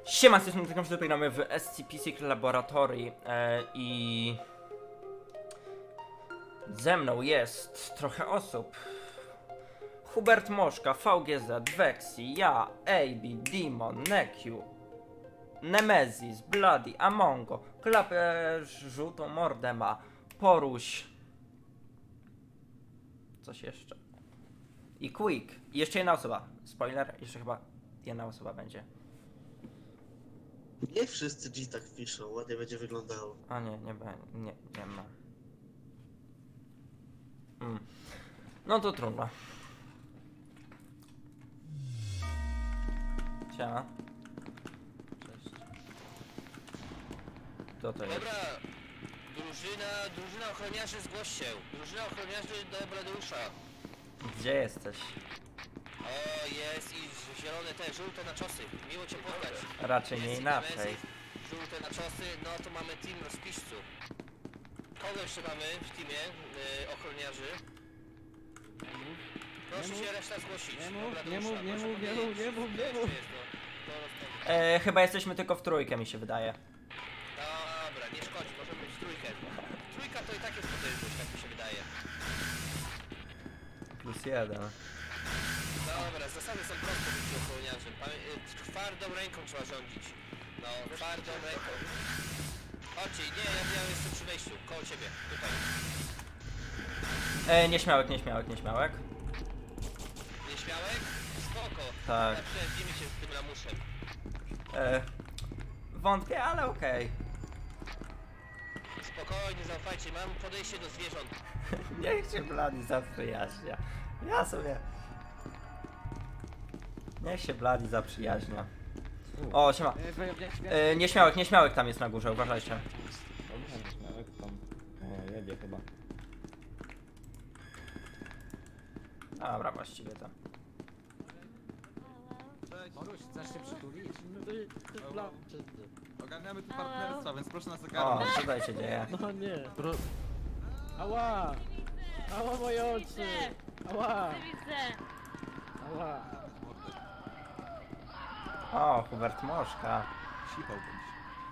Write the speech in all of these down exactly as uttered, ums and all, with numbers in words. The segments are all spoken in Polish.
Siema, z tej strony tutaj gramy w S C P Secret Laboratory e, i ze mną jest trochę osób. Hubert Moszka, V G Z, Vexi, ja, A B, Demon, Nekiu, Nemesis, Bloody, Amongo, Klapę żółtą mordę ma, Poruś, coś jeszcze i Quick. I jeszcze jedna osoba, spoiler, jeszcze chyba jedna osoba będzie. Nie wszyscy G tak piszą, ładnie będzie wyglądało. A nie, nie będzie, nie, nie ma. Mm. No to trudno. Siema. Cześć. Kto to jest? Dobra, drużyna, drużyna ochroniarzy zgłoś się. Drużyna ochroniarzy do Bladeusza. Gdzie jesteś? O, jest i zielone te, żółte naczosy. Miło cię poznać. Raczej nie Jest inaczej. Nemesis, żółte naczosy, no to mamy team rozpiszcu. Kogo jeszcze mamy w teamie y, ochroniarzy? Proszę się reszta zgłosić. Nie do mów, Bladeusza. nie mów, nie Proszę mów, nie powiedzieć, mów, nie mów, nie gdzie mów. jest, no. To rozpoznam. E, chyba jesteśmy tylko w trójkę, mi się wydaje. Dobra, nie szkodzi, możemy być trójkę. Trójka to i tak jest potężność, tak mi się wydaje. Plus jeden. Dobra, zasady są proste być ochroniarzem. Pamię y, twardą ręką trzeba rządzić. No, twardą ręką. Chodźcie, nie, ja, ja jestem przy wejściu, koło ciebie, tutaj. E, nieśmiałek, nieśmiałek, nieśmiałek. Nieśmiałek? Spoko. Tak. Zaprzyjaźnimy się z tym lamuszem. E, wątpię, ale okej. Spokojnie, zaufajcie, mam podejście do zwierząt. Niech się Blady zaprzyjaźnia. Ja sobie... Niech się Blady zaprzyjaźnia. O, siema. E, nieśmiałek, nieśmiałek tam jest na górze, uważajcie. Dobrze, śmiałek tam. O, jedzie chyba. Dobra, właściwie to. Moruś, chcesz się przytulić? Ogarniamy tu partnerstwa, więc proszę nas O, ogarnąć. co tutaj się dzieje? No nie. Pro... Ała! Ała moje oczy! Ała! Widzę. Ała! O, Hubert Moszka. Cichał bądź.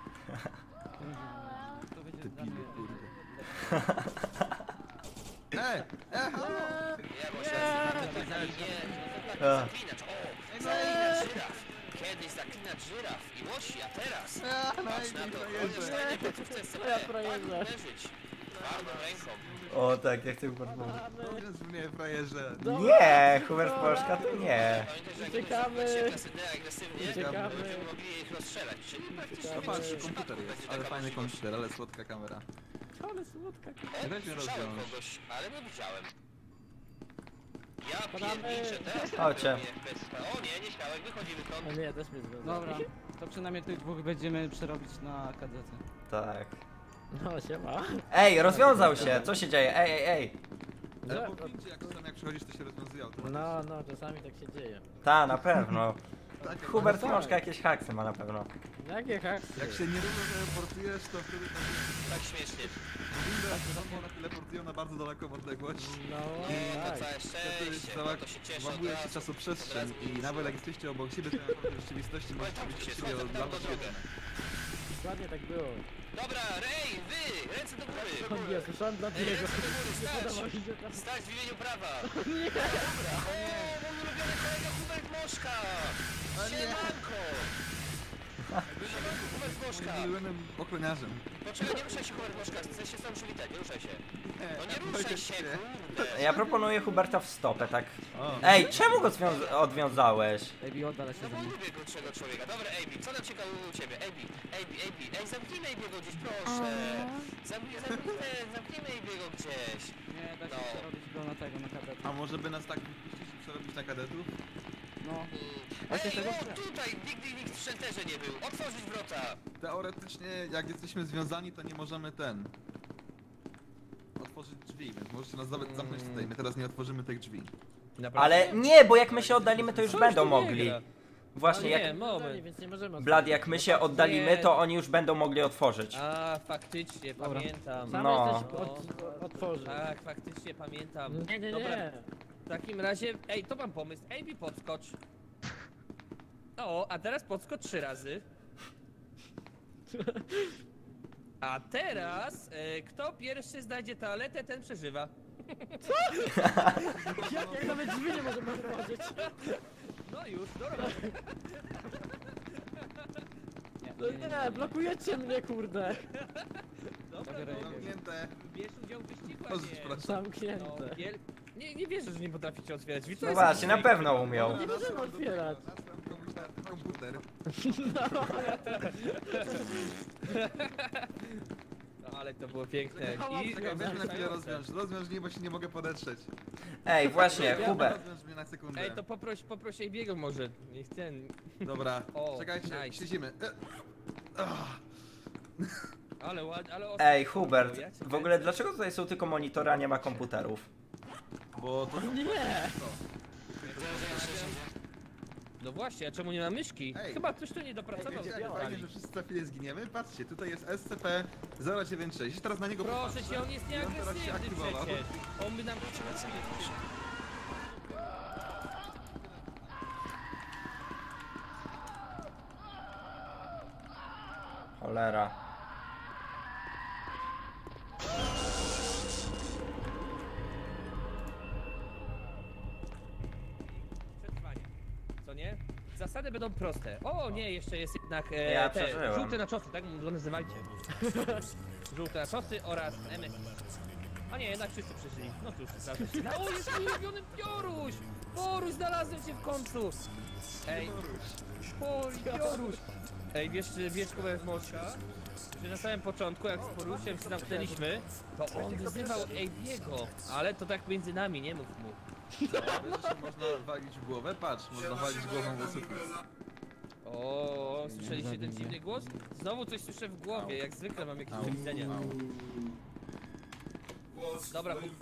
To będzie Ty dla pili, mnie- kurde. E! E! Halo! Ja właśnie to tak nie, to A. taki zaklinacz, o! Zaklinacz żyraf! Kiedyś zaklinacz żyraf i łosi, a teraz... A, Patrz na to, chodzisz na nie placówce S C P, Ja tak frajerze. uderzyć. Twardą ręką. O, tak, jak ty Hubert Moszka. Powiedz mnie, frajerze. Nie, Hubert Moszka to nie. Pamiętaj, że jak Uciekamy. będziemy klasy D agresywnie, Uciekamy. to będziemy mogli ich rozstrzelać. Czyli praktycznie No w patrz, większości komputer przypadków jest, będzie ale taka fajny możliwość. komputer, ale słodka kamera. Ale słodka. O, Weź mnie słyszałem rozwiąż. kogoś, ale nie widziałem. Ja Podamy. pierniczę, teraz Chodźcie. robię F P S. O nie, nie śmiałek, wychodzimy O stąd. nie, też mnie zgadza. Dobra, to przynajmniej tych dwóch będziemy przerobić na kadety. Tak. No siema. Ej, rozwiązał się, co się dzieje? Ej, ej, ej. Ale Że- po filmie, jak czasami jak przychodzisz, to się rozwiązuje automatycznie. No, no, czasami tak się dzieje. Ta, na pewno. Tak, Hubert tak. Moszka jakieś haksy ma na pewno. Jakie haksy? Jak się nie równo teleportujesz, to wtedy Tak śmiesznie. one teleportują na bardzo daleką odległość. No, Nie, to tak. całe Wtedy szczęście, cała no to się cieszę od łamuje się razu. czasoprzestrzeń Od razu i nawet jak jesteście obok siebie, to naprawdę w rzeczywistości Oj, możecie tam być się, od siebie słuchaj, od tam lat tą drogę. Dokładnie tak było. Dobra, Rej, wy, ręce do góry. O nie, słyszałem dla Ej, Diego. ręce do góry, Nie podoba stać. mi się tam. Stać w imieniu prawa. Nie. Dobra. O, mój ulubiony kolega Hubert Moszka. Siemanko. Siemanko, Hubert Moszka. Moim ulubionym ochroniarzem. Poczekaj, nie ruszaj się, Hubert Moszka, chcę się z tobą przywitać, nie ruszaj się. No nie ruszaj się, kurde. Ja proponuję Huberta w stopę, tak. O. Ej, czemu go zwią- odwiązałeś? Ej, oddalę się No za bo nim. lubię grubszego człowieka. Dobra, Ejbi, co nam ciekawe u ciebie? Ejbi, Ejbi, Ejbi, ej, zamknijmy Ejbiego gdzieś, proszę. Zamknij, zamknijmy, zamknijmy Ejbiego gdzieś. Nie, da się No. przerobić go na tego, na kadety. A może by nas tak wypuścić i przerobić na kadetów? No. Ej, tego o, tutaj, nigdy nikt w shelterze nie był. Otworzyć wrota. Teoretycznie, jak jesteśmy związani, to nie możemy ten... otworzyć drzwi, więc możecie nas nawet zamknąć tutaj. My teraz nie otworzymy tych drzwi. Ale nie, bo jak my się oddalimy, to już Coś będą tu nie mogli. gra. Właśnie, No nie, jak... moment. Więc nie możemy Blad, jak my się oddalimy, Nie. to oni już będą mogli otworzyć. A, faktycznie, Dobra. pamiętam. Sam No. jesteś od, otworzył. Tak, faktycznie pamiętam. Nie, nie, Dobra, nie. w takim razie, ej, to mam pomysł. Ej, podskocz. O, a teraz podskocz trzy razy. A teraz, e, kto pierwszy znajdzie toaletę, ten przeżywa. Jak, jak nawet drzwi nie możemy otworzyć. No już, do roboty. No nie, blokujecie mnie, kurde. Dobra, Dobra, no, Zamknięte. bierz udział w wyścigu, a Proszę, nie. proszę. No, Zamknięte. wiel... nie, nie wierzę, że nie potraficie otwierać drzwi. To No jest właśnie, na jakiś pewno umiał. Nie możemy otwierać. Następ komuś na komputer. No, ale to było piękne. I... Czekaj, weź mnie na chwilę rozwiąż. Rozwiąż mnie, bo się nie mogę podetrzeć. Ej, właśnie, Hubert. Rozwiąż mnie na sekundę. Ej, to poproś, poproś jej biegł może. Niech ten... Dobra, O, czekajcie, nice. siedzimy. E, ah. Ale ładnie, ale ostro. Ej, Hubert, Ja cię w ogóle dlaczego tutaj są tylko monitory, a nie ma komputerów? Bo to... Nie! No właśnie, a czemu nie ma myszki? Ej. Chyba ktoś tu nie dopracował. Wiecie, jak Ej, fajnie, że wszyscy za chwilę zginiemy? Patrzcie, tutaj jest S C P zero dziewięć sześć. Jeśli teraz na niego Proszę popatrzę, cię, on jest i on teraz się nieagresywny aktywował. przecież. On by nam przyjaciół. Cholera. Przetrwanie. Co nie? Zasady będą proste. O nie, jeszcze jest jednak e, Ja te przeżyłem. żółte naczosy, tak go nazywajcie. Żółte naczosy oraz M S. A nie, jednak wszyscy przeżyli. No cóż, zdarza się. O, jest mój ulubiony Pioruś! Poruś, znalazłem cię w końcu! Ej, Poruś, Pioruś! Ej, wiesz, wiesz, Kubek Moczka? Że na samym początku, jak z Porusiem się zamknęliśmy, to on wyzywał Ejbiego, ale to tak między nami, nie mów mu. Wiesz, że się można walić w głowę? Patrz, można walić głową w sufit. O, słyszeliście ten dziwny głos? Znowu coś słyszę w głowie, jak zwykle mam jakieś do widzenia. Dobra, bo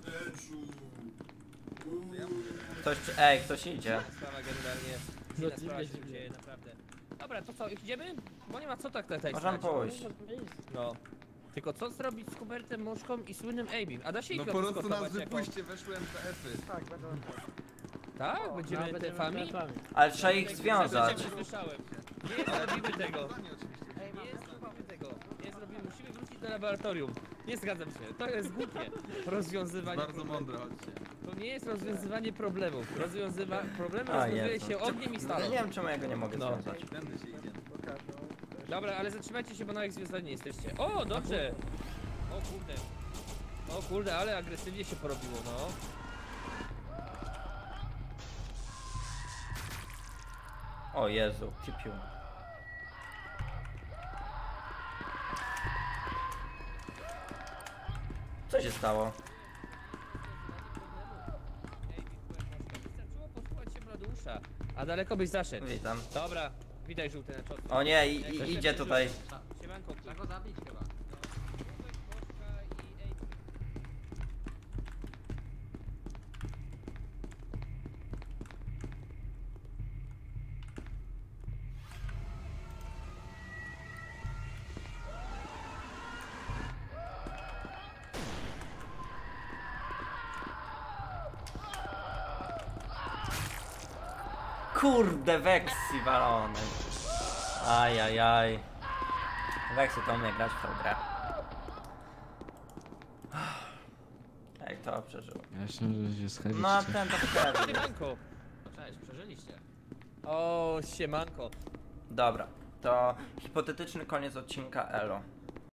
Ktoś, przy- ej, ktoś idzie. sprawa generalnie, No dziwna dziwnie, sprawa się dziwnie. dzieje, naprawdę. Dobra, to co, idziemy? Bo nie ma co tak tutaj Możemy stać. pójść. No. Tylko co zrobić z Hubertem, Moszką i słynnym Abim? A da się ich No po prostu nas odskotować jako... wypuśćcie, weszły M T F-y. Tak? Będziemy No, tefami? Ale trzeba ich związać. Nie słyszałem. Nie zrobimy tego. Zadanie oczywiście. Nie zrobimy tego. Nie zrobimy. Musimy wrócić do laboratorium. Nie zgadzam się. To jest głupie. Rozwiązywanie Bardzo problemów. mądre, chodźcie. To nie jest rozwiązywanie problemów. Rozwiązywa... Problemy A, rozwiązuje Jezu. się ogniem i Ja stalą. nie wiem, czemu ja go nie mogę No. związać. Tędy się idzie. Dobra, ale zatrzymajcie się, bo nawet związani nie jesteście. O, dobrze! O kurde. O kurde, ale agresywnie się porobiło, no. O Jezu, kipiu. Co się stało? Ej, wystarczyło posłuchać się Bladeusza, a daleko byś zaszedł. Witam. Dobra, witaj żółty na czosnku. O nie, i, i, idzie tutaj. Siemanko. Trzeba go zabić chyba. Kurde, Weksy walony. Ajajaj. Weksy to umie grać w tą grę. Ej, to przeżył. Ja myślałem, że się schędzicie. No a ten to wtedy. Siemanko. Cześć, przeżyliście. O, siemanko. Dobra, to hipotetyczny koniec odcinka Elo.